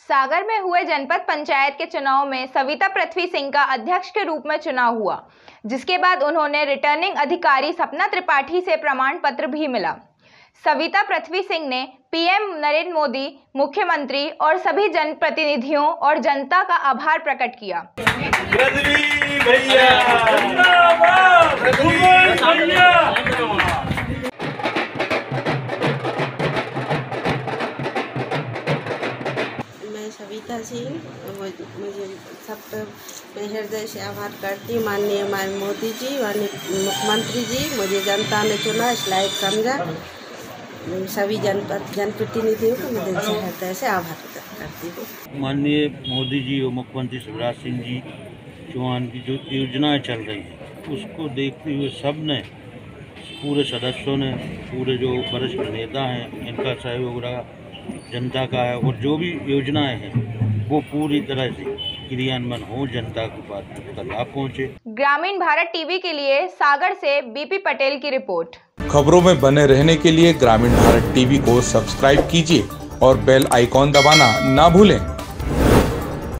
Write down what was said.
सागर में हुए जनपद पंचायत के चुनाव में सविता पृथ्वी सिंह का अध्यक्ष के रूप में चुनाव हुआ, जिसके बाद उन्होंने रिटर्निंग अधिकारी सपना त्रिपाठी से प्रमाण पत्र भी मिला। सविता पृथ्वी सिंह ने पीएम नरेंद्र मोदी, मुख्यमंत्री और सभी जनप्रतिनिधियों और जनता का आभार प्रकट किया। सविता सिंह, मुझे सब मैं हृदय से आभार करती हूँ। माननीय मोदी जी, माननीय मुख्यमंत्री जी, मुझे जनता ने चुना, इस लायक समझा। सभी जनप्रतिनिधियों को मैं दिल से हृदय से आभार करती हूँ। माननीय मोदी जी और मुख्यमंत्री शिवराज सिंह जी चौहान की जो योजनाएं चल रही हैं, उसको देखते हुए सब ने, पूरे सदस्यों ने, पूरे जो वरिष्ठ नेता हैं, इनका सहयोग रहा, जनता का है। और जो भी योजनाएं हैं वो पूरी तरह से क्रियान्वयन हो, जनता के पास उसका लाभ पहुँचे। ग्रामीण भारत टीवी के लिए सागर से बीपी पटेल की रिपोर्ट। खबरों में बने रहने के लिए ग्रामीण भारत टीवी को सब्सक्राइब कीजिए और बेल आइकॉन दबाना ना भूलें।